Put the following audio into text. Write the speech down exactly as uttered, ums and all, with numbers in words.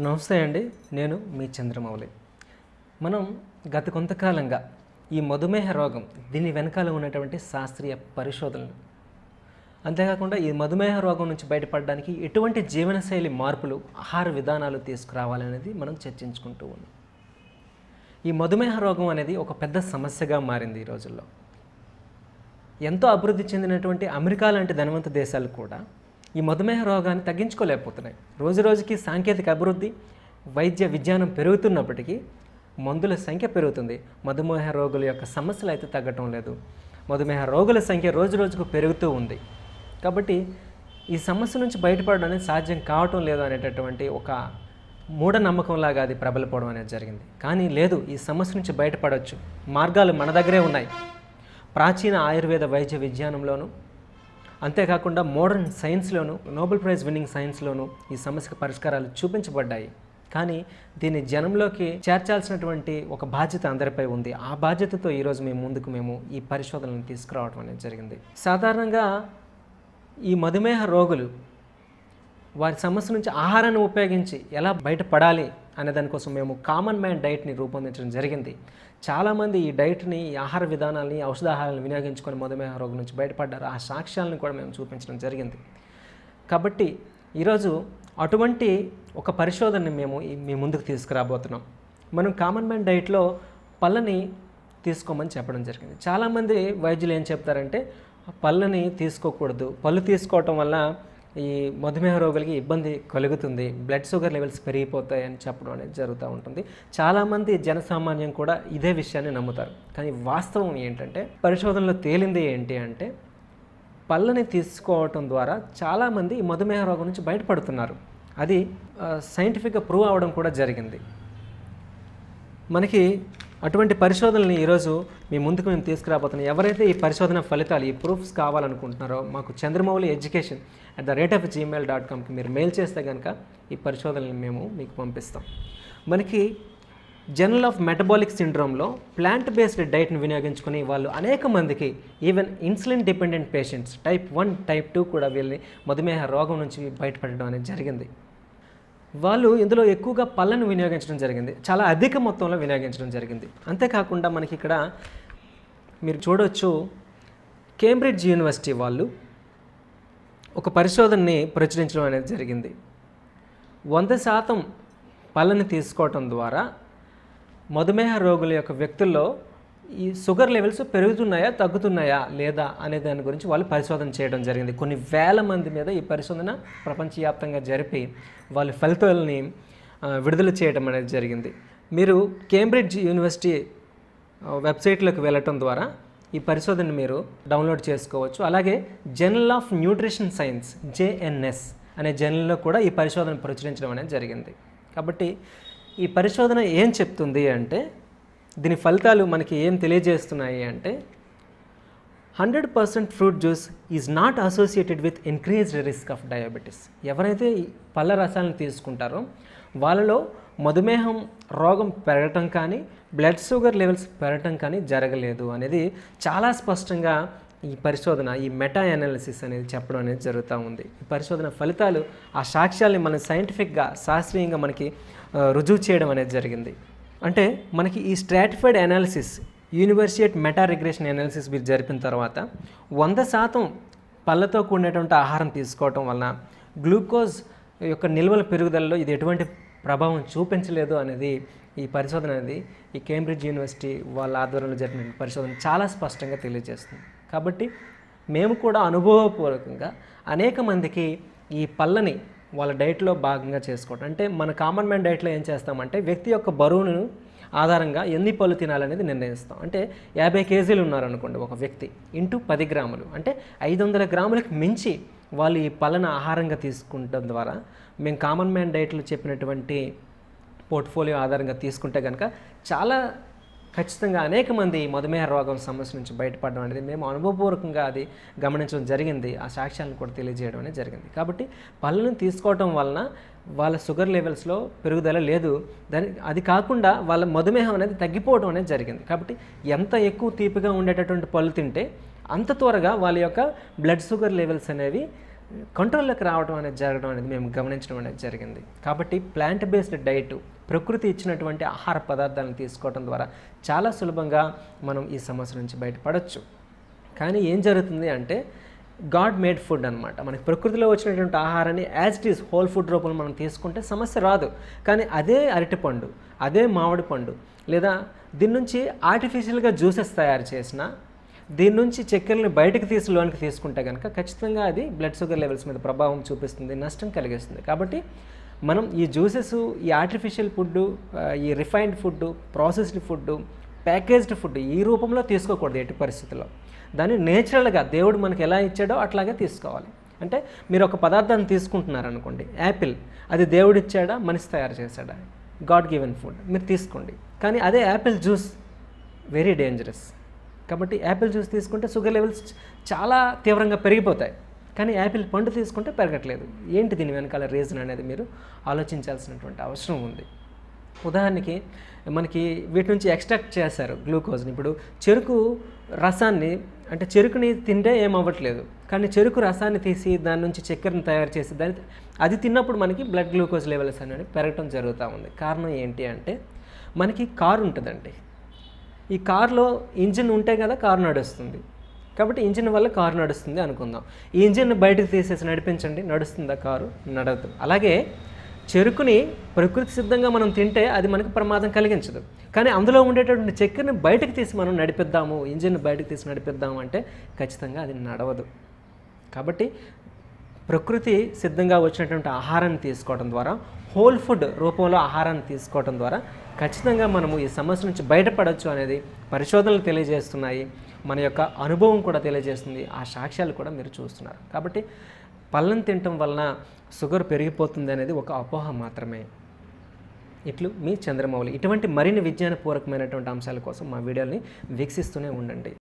నమస్తే అండి. నేను మీ చంద్రమౌళి. మనం గత కొంతకాలంగా ఈ మధుమేహ రోగం దీని వెనకాల ఉన్నటువంటి శాస్త్రీయ పరిశోధనలు, అంతేకాకుండా ఈ మధుమేహ రోగం నుంచి బయటపడడానికి ఎటువంటి జీవనశైలి మార్పులు, ఆహార విధానాలు తీసుకురావాలనేది మనం చర్చించుకుంటూ ఉన్నాం. ఈ మధుమేహ రోగం అనేది ఒక పెద్ద సమస్యగా మారింది ఈ రోజుల్లో. ఎంతో అభివృద్ధి చెందినటువంటి అమెరికా లాంటి ధనవంత దేశాలు కూడా ఈ మధుమేహ రోగాన్ని తగ్గించుకోలేకపోతున్నాయి. రోజు రోజుకి సాంకేతిక అభివృద్ధి, వైద్య విజ్ఞానం పెరుగుతున్నప్పటికీ మందుల సంఖ్య పెరుగుతుంది. మధుమేహ రోగుల యొక్క సమస్యలు అయితే తగ్గటం లేదు. మధుమేహ రోగుల సంఖ్య రోజు రోజుకు పెరుగుతూ ఉంది. కాబట్టి ఈ సమస్య నుంచి బయటపడడం అనేది సాధ్యం కావటం లేదు అనేటటువంటి ఒక మూఢనమ్మకంలాగా అది ప్రబలపడడం అనేది జరిగింది. కానీ లేదు, ఈ సమస్య నుంచి బయటపడవచ్చు. మార్గాలు మన దగ్గరే ఉన్నాయి. ప్రాచీన ఆయుర్వేద వైద్య విజ్ఞానంలోనూ, అంతేకాకుండా మోడర్న్ సైన్స్లోను, నోబెల్ ప్రైజ్ విన్నింగ్ సైన్స్లోనూ ఈ సమస్యకు పరిష్కారాలు చూపించబడ్డాయి. కానీ దీన్ని జనంలోకి చేర్చాల్సినటువంటి ఒక బాధ్యత అందరిపై ఉంది. ఆ బాధ్యతతో ఈరోజు మేము ముందుకు మేము ఈ పరిశోధనలను తీసుకురావడం అనేది జరిగింది. సాధారణంగా ఈ మధుమేహ రోగులు వారి సమస్య నుంచి ఆహారాన్ని ఉపయోగించి ఎలా బయటపడాలి అనే దానికోసం మేము కామన్ మ్యాన్ డైట్ని రూపొందించడం జరిగింది. చాలామంది ఈ డైట్ని, ఈ ఆహార విధానాలని, ఔషధాహారాలను వినియోగించుకొని మధుమేహ రోగం నుంచి బయటపడ్డారు. ఆ సాక్ష్యాలను కూడా మేము చూపించడం జరిగింది. కాబట్టి ఈరోజు అటువంటి ఒక పరిశోధనని మేము మీ ముందుకు తీసుకురాబోతున్నాం. మనం కామన్ మ్యాన్ డైట్లో పళ్ళని తీసుకోమని చెప్పడం జరిగింది. చాలామంది వైద్యులు ఏం చెప్తారంటే పళ్ళని తీసుకోకూడదు, పళ్ళు తీసుకోవటం వల్ల ఈ మధుమేహ రోగులకి ఇబ్బంది కలుగుతుంది, బ్లడ్ షుగర్ లెవెల్స్ పెరిగిపోతాయి అని చెప్పడం అనేది జరుగుతూ ఉంటుంది. చాలామంది జనసామాన్యం కూడా ఇదే విషయాన్ని నమ్ముతారు. కానీ వాస్తవం ఏంటంటే, పరిశోధనలో తేలింది ఏంటి అంటే, పళ్ళని తీసుకోవటం ద్వారా చాలామంది ఈ మధుమేహ రోగం నుంచి బయటపడుతున్నారు. అది సైంటిఫిక్గా ప్రూవ్ అవ్వడం కూడా జరిగింది. మనకి అటువంటి పరిశోధనల్ని ఈరోజు మీ ముందుకు మేము తీసుకురాబోతున్నాం. ఎవరైతే ఈ పరిశోధన ఫలితాలు, ఈ ప్రూఫ్స్ కావాలనుకుంటున్నారో మాకు Chandramouli education at the rate of Gmail dot కామ్కి మీరు మెయిల్ చేస్తే కనుక ఈ పరిశోధనలు మేము మీకు పంపిస్తాం. మనకి జర్నల్ ఆఫ్ మెటబాలిక్ సిండ్రోమ్లో ప్లాంట్ బేస్డ్ డైట్ని వినియోగించుకుని వాళ్ళు అనేక మందికి, even insulin dependent patients type one type two కూడా వీళ్ళని మధుమేహ రోగం నుంచి బయటపడడం అనేది జరిగింది. వాళ్ళు ఇందులో ఎక్కువగా పళ్ళను వినియోగించడం జరిగింది, చాలా అధిక మొత్తంలో వినియోగించడం జరిగింది. అంతేకాకుండా మనకి ఇక్కడ మీరు చూడవచ్చు, కేంబ్రిడ్జ్ యూనివర్సిటీ వాళ్ళు ఒక పరిశోధనని ప్రచురించడం అనేది జరిగింది. వంద శాతం పళ్ళని తీసుకోవటం ద్వారా మధుమేహ రోగుల యొక్క వ్యక్తుల్లో ఈ షుగర్ లెవెల్స్ పెరుగుతున్నాయా, తగ్గుతున్నాయా లేదా అనే దాని గురించి వాళ్ళు పరిశోధన చేయడం జరిగింది. కొన్ని వేల మంది మీద ఈ పరిశోధన ప్రపంచవ్యాప్తంగా జరిపి వాళ్ళు ఫలితాలని విడుదల చేయడం అనేది జరిగింది. మీరు కేంబ్రిడ్జ్ యూనివర్సిటీ వెబ్సైట్లోకి వెళ్ళటం ద్వారా ఈ పరిశోధనని మీరు డౌన్లోడ్ చేసుకోవచ్చు. అలాగే journal of nutrition science JNS అనే జర్నల్లో కూడా ఈ పరిశోధన ప్రచురించడం అనేది జరిగింది. కాబట్టి ఈ పరిశోధన ఏం చెప్తుంది అంటే, దీని ఫలితాలు మనకి ఏం తెలియజేస్తున్నాయి అంటే, hundred percent fruit juice is not associated with increased risk of diabetes. ఎవరైతే ఈ పళ్ళ రసాలను తీసుకుంటారో వాళ్ళలో మధుమేహం రోగం పెరగటం కానీ, బ్లడ్ షుగర్ లెవెల్స్ పెరగటం కానీ జరగలేదు అనేది చాలా స్పష్టంగా ఈ పరిశోధన, ఈ మెటా అనాలిసిస్ అనేది చెప్పడం అనేది జరుగుతూ ఉంది. ఈ పరిశోధన ఫలితాలు, ఆ సాక్ష్యాల్ని మనం సైంటిఫిక్గా, శాస్త్రీయంగా మనకి రుజువు చేయడం అనేది జరిగింది. అంటే మనకి ఈ stratified analysis, university meta regression analysis మీరు జరిపిన తర్వాత వంద శాతం పళ్ళతో కూడినటువంటి ఆహారం తీసుకోవటం వలన గ్లూకోజ్ యొక్క నిల్వల పెరుగుదలలో ఇది ఎటువంటి ప్రభావం చూపించలేదు అనేది ఈ పరిశోధన అనేది, ఈ కేంబ్రిడ్జ్ యూనివర్సిటీ వాళ్ళ ఆధ్వర్యంలో జరిపిన పరిశోధన చాలా స్పష్టంగా తెలియజేస్తుంది. కాబట్టి మేము కూడా అనుభవపూర్వకంగా అనేక మందికి ఈ పళ్ళని వాళ్ళ డైట్లో భాగంగా చేసుకోవటం, అంటే మన కామన్ మ్యాన్ డైట్లో ఏం చేస్తామంటే వ్యక్తి యొక్క బరువును ఆధారంగా ఎన్ని పళ్ళు తినాలనేది నిర్ణయిస్తాం. అంటే యాభై కేజీలు ఉన్నారనుకోండి ఒక వ్యక్తి, ఇంటూ పది గ్రాములు అంటే ఐదు వందల గ్రాములకు మించి వాళ్ళు ఈ పళ్ళను ఆహారంగా తీసుకుంటం ద్వారా మేము కామన్ మ్యాన్ డైట్లో చెప్పినటువంటి పోర్ట్ఫోలియో ఆధారంగా తీసుకుంటే కనుక చాలా ఖచ్చితంగా అనేక మంది మధుమేహ రోగం సమస్య నుంచి బయటపడడం అనేది మేము అనుభవపూర్వకంగా అది గమనించడం జరిగింది. ఆ సాక్ష్యాలను కూడా తెలియజేయడం అనేది జరిగింది. కాబట్టి పళ్ళను తీసుకోవటం వలన వాళ్ళ షుగర్ లెవెల్స్లో పెరుగుదల లేదు, దాని అది కాకుండా వాళ్ళ మధుమేహం అనేది తగ్గిపోవడం అనేది జరిగింది. కాబట్టి ఎంత ఎక్కువ తీపిగా ఉండేటటువంటి పళ్ళు తింటే అంత త్వరగా వాళ్ళ యొక్క బ్లడ్ షుగర్ లెవెల్స్ అనేవి కంట్రోల్లోకి రావడం అనేది జరగడం అనేది మేము గమనించడం అనేది జరిగింది. కాబట్టి ప్లాంట్ బేస్డ్ డైట్, ప్రకృతి ఇచ్చినటువంటి ఆహార పదార్థాలను తీసుకోవడం ద్వారా చాలా సులభంగా మనం ఈ సమస్య నుంచి బయటపడవచ్చు. కానీ ఏం జరుగుతుంది అంటే గాడ్ మేడ్ ఫుడ్ అనమాట. మనకి ప్రకృతిలో వచ్చినటువంటి ఆహారాన్ని as it is whole food రూపంలో మనం తీసుకుంటే సమస్య రాదు. కానీ అదే అరటిపండు, అదే మామిడి పండు, లేదా దీని నుంచి ఆర్టిఫిషియల్గా జ్యూసెస్ తయారు చేసిన, దీని నుంచి చక్కెరని బయటకు తీసి లోనికి తీసుకుంటే కనుక ఖచ్చితంగా అది బ్లడ్ షుగర్ లెవెల్స్ మీద ప్రభావం చూపిస్తుంది, నష్టం కలిగిస్తుంది. కాబట్టి మనం ఈ జ్యూసెస్, ఈ ఆర్టిఫిషియల్ ఫుడ్, ఈ refined food, processed food, packaged food ఈ రూపంలో తీసుకోకూడదు ఎట్టి పరిస్థితుల్లో. దాన్ని నేచురల్గా దేవుడు మనకి ఎలా ఇచ్చాడో అట్లాగే తీసుకోవాలి. అంటే మీరు ఒక పదార్థాన్ని తీసుకుంటున్నారనుకోండి, యాపిల్, అది దేవుడు ఇచ్చాడా మనిషి తయారు చేశాడా? గాడ్ గివెన్ ఫుడ్, మీరు తీసుకోండి. కానీ అదే యాపిల్ జ్యూస్ వెరీ డేంజరస్. కాబట్టి యాపిల్ జ్యూస్ తీసుకుంటే షుగర్ లెవెల్స్ చాలా తీవ్రంగా పెరిగిపోతాయి. కానీ యాపిల్ పండు తీసుకుంటే పెరగట్లేదు. ఏంటి దీని వెనకాల రీజన్ అనేది మీరు ఆలోచించాల్సినటువంటి అవసరం ఉంది. ఉదాహరణకి మనకి వీటి నుంచి ఎక్స్ట్రాక్ట్ చేశారు గ్లూకోజ్ని. ఇప్పుడు చెరుకు రసాన్ని, అంటే చెరుకుని తింటే ఏమవ్వట్లేదు, కానీ చెరుకు రసాన్ని తీసి దాని నుంచి చక్కెరను తయారు చేసి దాన్ని అది తిన్నప్పుడు మనకి బ్లడ్ గ్లూకోజ్ లెవెల్స్ అనేవి పెరగటం జరుగుతూ ఉంది. కారణం ఏంటి అంటే మనకి కారు ఉంటుందండి. ఈ కారులో ఇంజిన్ ఉంటే కదా కారు నడుస్తుంది. కాబట్టి ఇంజిన్ వల్ల కారు నడుస్తుంది అనుకుందాం. ఈ ఇంజిన్ బయటకు తీసేసి నడిపించండి, నడుస్తుందా కారు? నడవదు. అలాగే చెరుకుని ప్రకృతి సిద్ధంగా మనం తింటే అది మనకు ప్రమాదం కలిగించదు. కానీ అందులో ఉండేటటువంటి చక్కెరని బయటకు తీసి మనం నడిపిద్దాము, ఇంజిన్ బయటకు తీసి నడిపిద్దాము అంటే ఖచ్చితంగా అది నడవదు. కాబట్టి ప్రకృతి సిద్ధంగా వచ్చినటువంటి ఆహారాన్ని తీసుకోవడం ద్వారా, హోల్ ఫుడ్ రూపంలో ఆహారాన్ని తీసుకోవడం ద్వారా ఖచ్చితంగా మనము ఈ సమస్య నుంచి బయటపడవచ్చు అనేది పరిశోధనలు తెలియజేస్తున్నాయి. మన యొక్క అనుభవం కూడా తెలియజేస్తుంది. ఆ సాక్ష్యాలు కూడా మీరు చూస్తున్నారు. కాబట్టి పళ్ళను తినటం వలన షుగర్ పెరిగిపోతుంది అనేది ఒక అపోహ మాత్రమే. ఇట్లు మీ చంద్రమౌళి. ఇటువంటి మరిన్ని విజ్ఞానపూర్వకమైనటువంటి అంశాల కోసం మా వీడియోని వీక్షిస్తూనే ఉండండి.